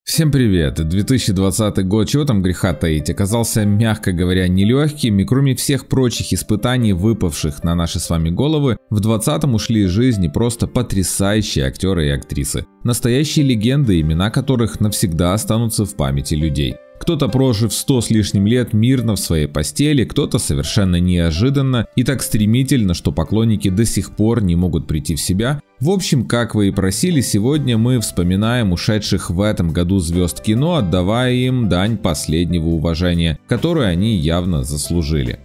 Всем привет! 2020 год, чего там греха таить, оказался, мягко говоря, нелегким, и кроме всех прочих испытаний, выпавших на наши с вами головы, в 2020 ушли из жизни просто потрясающие актеры и актрисы. Настоящие легенды, имена которых навсегда останутся в памяти людей. Кто-то, прожив 100 с лишним лет мирно в своей постели, кто-то совершенно неожиданно и так стремительно, что поклонники до сих пор не могут прийти в себя. В общем, как вы и просили, сегодня мы вспоминаем ушедших в этом году звезд кино, отдавая им дань последнего уважения, которую они явно заслужили.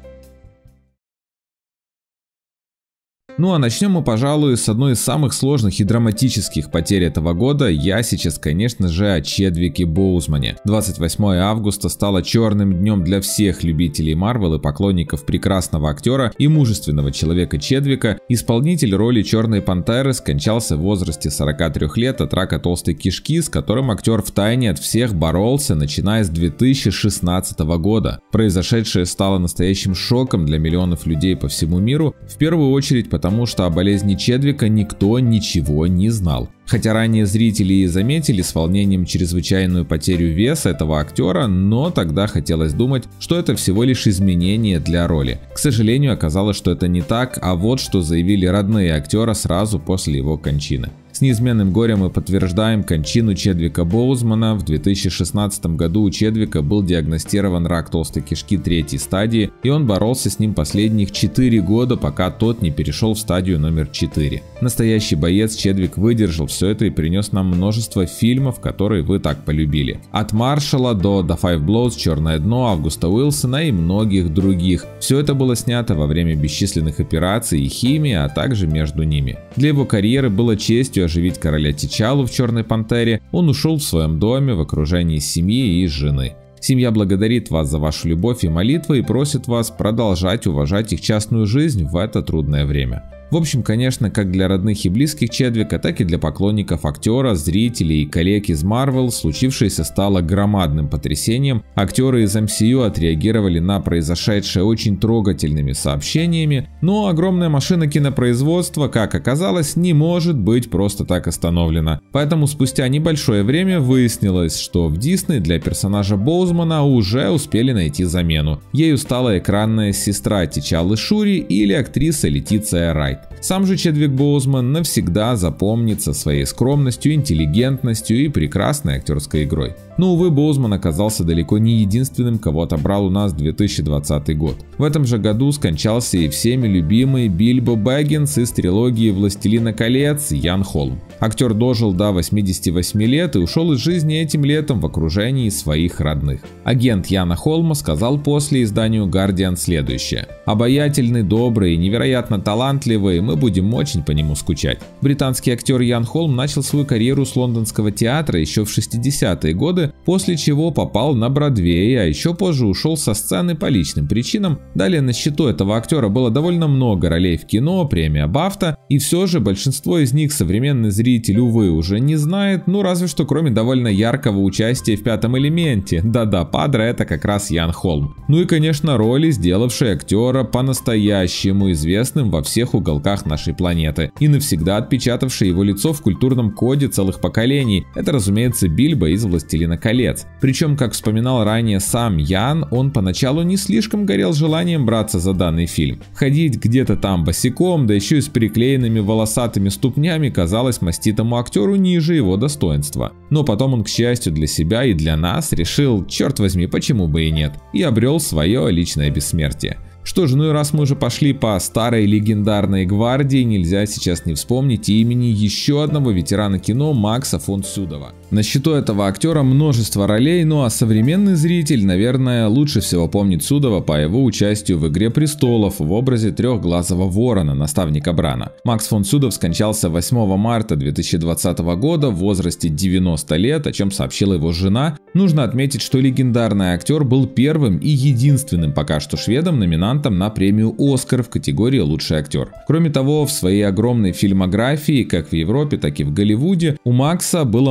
Ну а начнем мы, пожалуй, с одной из самых сложных и драматических потерь этого года. Я сейчас, конечно же, о Чедвике Боузмане. 28 августа стало черным днем для всех любителей Марвел и поклонников прекрасного актера и мужественного человека Чедвика. Исполнитель роли Черной Пантеры скончался в возрасте 43 лет от рака толстой кишки, с которым актер втайне от всех боролся, начиная с 2016 года. Произошедшее стало настоящим шоком для миллионов людей по всему миру, в первую очередь потому что о болезни Чедвика никто ничего не знал. Хотя ранее зрители и заметили с волнением чрезвычайную потерю веса этого актера, но тогда хотелось думать, что это всего лишь изменение для роли. К сожалению, оказалось, что это не так, а вот что заявили родные актера сразу после его кончины. С неизменным горем мы подтверждаем кончину Чедвика Боузмана. В 2016 году у Чедвика был диагностирован рак толстой кишки 3-й стадии, и он боролся с ним последних 4 года, пока тот не перешел в стадию номер 4. Настоящий боец Чедвик выдержал все это и принес нам множество фильмов, которые вы так полюбили. От Маршала до The Five Bloods, Черное дно, Августа Уилсона и многих других. Все это было снято во время бесчисленных операций и химии, а также между ними. Для его карьеры было честью оживить короля Тичалу в Черной Пантере. Он ушел в своем доме в окружении семьи и жены. Семья благодарит вас за вашу любовь и молитвы и просит вас продолжать уважать их частную жизнь в это трудное время. В общем, конечно, как для родных и близких Чедвика, так и для поклонников актера, зрителей и коллег из Marvel случившееся стало громадным потрясением. Актеры из MCU отреагировали на произошедшее очень трогательными сообщениями, но огромная машина кинопроизводства, как оказалось, не может быть просто так остановлена. Поэтому спустя небольшое время выяснилось, что в Disney для персонажа Боузмана уже успели найти замену. Ею стала экранная сестра Тичалы Шури или актриса Летиция Райт. Сам же Чедвик Боузман навсегда запомнится своей скромностью, интеллигентностью и прекрасной актерской игрой. Но, увы, Боузман оказался далеко не единственным, кого отобрал у нас 2020 год. В этом же году скончался и всеми любимый Бильбо Бэггинс из трилогии «Властелина колец» Ян Холм. Актер дожил до 88 лет и ушел из жизни этим летом в окружении своих родных. Агент Яна Холма сказал после изданию Guardian следующее: «Обаятельный, добрый и невероятно талантливый, мы будем очень по нему скучать». Британский актер Ян Холм начал свою карьеру с лондонского театра еще в 60-е годы, после чего попал на Бродвей, а еще позже ушел со сцены по личным причинам. Далее на счету этого актера было довольно много ролей в кино, премия Бафта, и все же большинство из них современный зритель, увы, уже не знает, ну разве что кроме довольно яркого участия в «Пятом элементе». Да-да, Падре — это как раз Ян Холм. Ну и конечно роли, сделавшие актера по-настоящему известным во всех уголках нашей планеты и навсегда отпечатавшие его лицо в культурном коде целых поколений. Это, разумеется, Бильбо из «Властелина колец». Причем, как вспоминал ранее сам Ян, он поначалу не слишком горел желанием браться за данный фильм. Ходить где-то там босиком, да еще и с приклеенными волосатыми ступнями, казалось маститому актеру ниже его достоинства. Но потом он, к счастью для себя и для нас, решил, черт возьми, почему бы и нет, и обрел свое личное бессмертие. Что ж, ну и раз мы уже пошли по старой легендарной гвардии, нельзя сейчас не вспомнить имени еще одного ветерана кино Макса фон Сюдова. На счету этого актера множество ролей, ну а современный зритель, наверное, лучше всего помнит Сюдова по его участию в «Игре престолов» в образе трехглазого ворона, наставника Брана. Макс фон Сюдов скончался 8 марта 2020 года в возрасте 90 лет, о чем сообщила его жена. Нужно отметить, что легендарный актер был первым и единственным пока что шведом номинантом на премию «Оскар» в категории «Лучший актер». Кроме того, в своей огромной фильмографии, как в Европе, так и в Голливуде, у Макса было множество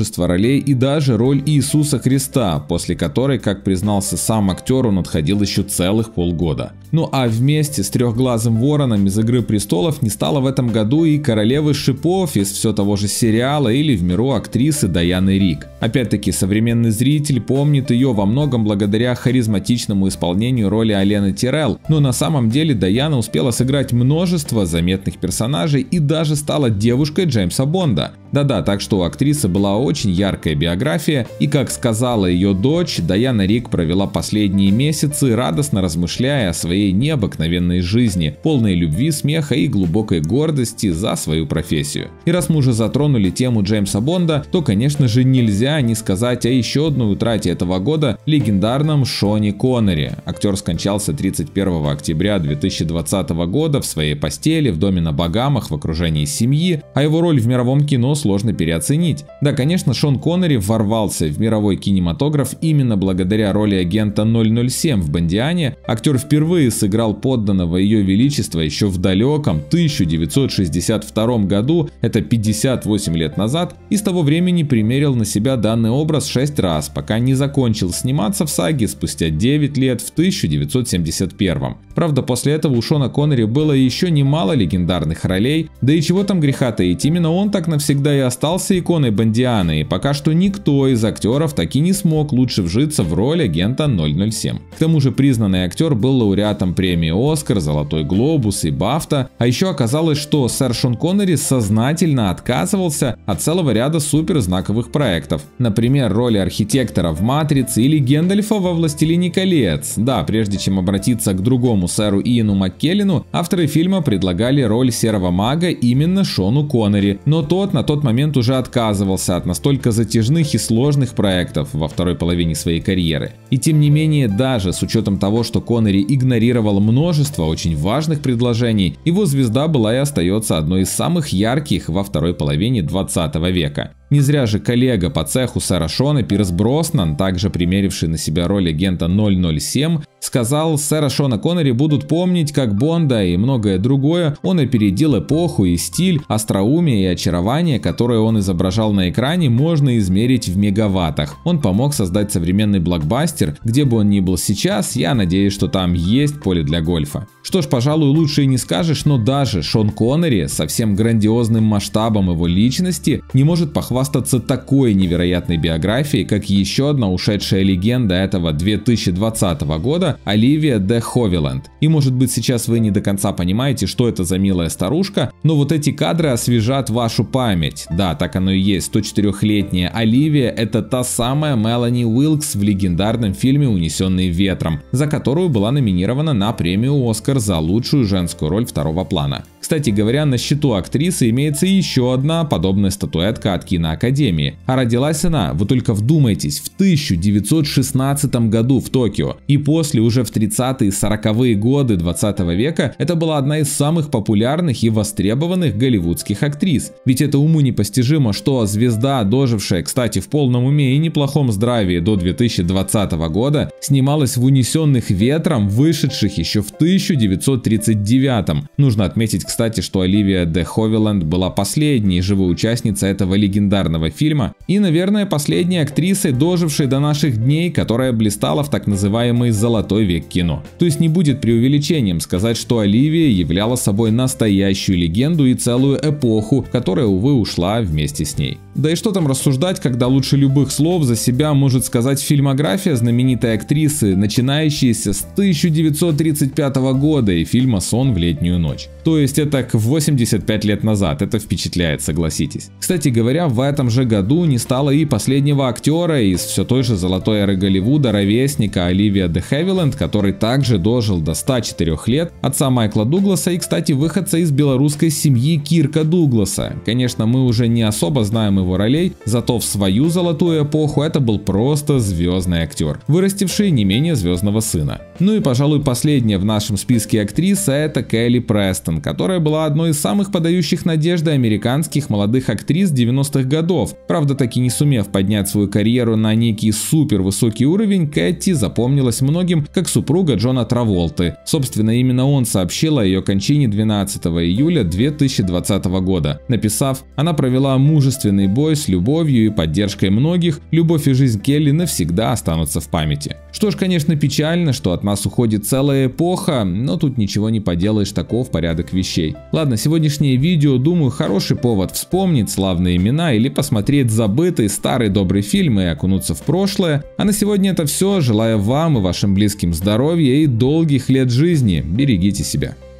множество ролей и даже роль Иисуса Христа, после которой, как признался сам актер, он отходил еще целых полгода. Ну а вместе с Трехглазым Вороном из «Игры престолов» не стало в этом году и королевы шипов из все того же сериала или в миру актрисы Дайаны Рик. Опять-таки, современный зритель помнит ее во многом благодаря харизматичному исполнению роли Олены Тирелл, но на самом деле Дайана успела сыграть множество заметных персонажей и даже стала девушкой Джеймса Бонда. Да-да, так что у актрисы была очень яркая биография, и, как сказала ее дочь, Дайана Рик провела последние месяцы, радостно размышляя о своей необыкновенной жизни, полной любви, смеха и глубокой гордости за свою профессию. И раз мы уже затронули тему Джеймса Бонда, то, конечно же, нельзя не сказать о еще одной утрате этого года – легендарном Шоне Коннери. Актер скончался 31 октября 2020 года в своей постели в доме на Багамах в окружении семьи, а его роль в мировом кино сложно переоценить. Да, конечно, Шон Коннери ворвался в мировой кинематограф именно благодаря роли агента 007 в «Бондиане». Актер впервые сыграл подданного Ее Величества еще в далеком 1962 году, это 58 лет назад, и с того времени примерил на себя данный образ 6 раз, пока не закончил сниматься в саге спустя 9 лет в 1971. Правда, после этого у Шона Коннери было еще немало легендарных ролей, да и чего там греха таить, именно он так навсегда и остался иконой Бондианы, и пока что никто из актеров так и не смог лучше вжиться в роль агента 007. К тому же признанный актер был лауреатом премии «Оскар», «Золотой глобус» и «Бафта», а еще оказалось, что сэр Шон Коннери сознательно отказывался от целого ряда суперзнаковых проектов. Например, роли архитектора в «Матрице» или Гэндальфа во «Властелине колец». Да, прежде чем обратиться к другому сэру Иэну Маккеллену, авторы фильма предлагали роль серого мага именно Шону Коннери, но тот на тот момент уже отказывался от настолько затяжных и сложных проектов во второй половине своей карьеры. И тем не менее, даже с учетом того, что Коннери игнорировал множество очень важных предложений, его звезда была и остается одной из самых ярких во второй половине 20 века. Не зря же коллега по цеху сэра Шона Пирс Броснан, также примеривший на себя роль агента 007, сказал: сэра Шона Коннери будут помнить как Бонда и многое другое. Он опередил эпоху, и стиль, остроумие и очарование, которое он изображал на экране, можно измерить в мегаваттах. Он помог создать современный блокбастер, где бы он ни был сейчас, я надеюсь, что там есть поле для гольфа. Что ж, пожалуй, лучше и не скажешь, но даже Шон Коннери со всем грандиозным масштабом его личности не может похвастаться такой невероятной биографией, как еще одна ушедшая легенда этого 2020 года Оливия де Ховиленд. И может быть сейчас вы не до конца понимаете, что это за милая старушка, но вот эти кадры освежат вашу память. Да, так оно и есть, 104-летняя Оливия – это та самая Мелани Уилкс в легендарном фильме «Унесенные ветром», за которую была номинирована на премию «Оскар» за лучшую женскую роль второго плана. Кстати говоря, на счету актрисы имеется еще одна подобная статуэтка от киноакадемии. А родилась она, вы только вдумайтесь, в 1916 году в Токио. И после, уже в 30-е и 40-е годы 20 века, это была одна из самых популярных и востребованных голливудских актрис. Ведь это уму непостижимо, что звезда, дожившая, кстати, в полном уме и неплохом здравии до 2020 года, снималась в «Унесенных ветром», вышедших еще в 1939. Нужно отметить, кстати, что Оливия де Ховиленд была последней живой участницей этого легендарного фильма и, наверное, последней актрисой, дожившей до наших дней, которая блистала в так называемый «золотой век кино». То есть не будет преувеличением сказать, что Оливия являла собой настоящую легенду и целую эпоху, которая, увы, ушла вместе с ней. Да и что там рассуждать, когда лучше любых слов за себя может сказать фильмография знаменитой актрисы, начинающаяся с 1935 года и фильма «Сон в летнюю ночь». То есть это 85 лет назад, это впечатляет, согласитесь. Кстати говоря, в этом же году не стало и последнего актера из все той же золотой эры Голливуда, ровесника Оливия де Ховиленд, который также дожил до 104 лет, отца Майкла Дугласа и, кстати, выходца из белорусской семьи Кирка Дугласа. Конечно, мы уже не особо знаем его ролей, зато в свою золотую эпоху это был просто звездный актер, вырастивший не менее звездного сына. Ну и, пожалуй, последняя в нашем списке актриса — это Келли Престон, которая была одной из самых подающих надежды американских молодых актрис 90-х годов. Правда, таки не сумев поднять свою карьеру на некий супер высокий уровень, Кэти запомнилась многим как супруга Джона Траволты. Собственно, именно он сообщил о ее кончине 12 июля 2020 года, написав: «Она провела мужественный бой с любовью и поддержкой многих, любовь и жизнь Келли навсегда останутся в памяти. Что ж, конечно, печально, что от нас уходит целая эпоха, но тут ничего не поделаешь, таков порядок вещей. Ладно, сегодняшнее видео, думаю, хороший повод вспомнить славные имена или посмотреть забытый старый добрый фильм и окунуться в прошлое. А на сегодня это все. Желаю вам и вашим близким здоровья и долгих лет жизни. Берегите себя.